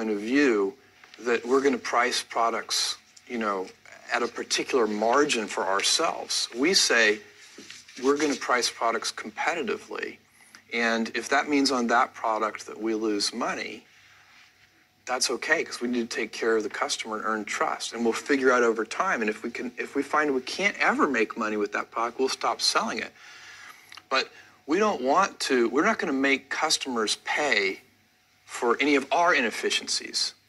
point of view that we're going to price products, at a particular margin for ourselves. We say we're going to price products competitively. And if that means on that product that we lose money, that's okay, because we need to take care of the customer and earn trust. And we'll figure out over time. And if we find we can't ever make money with that product, we'll stop selling it. But we're not going to make customers pay for any of our inefficiencies.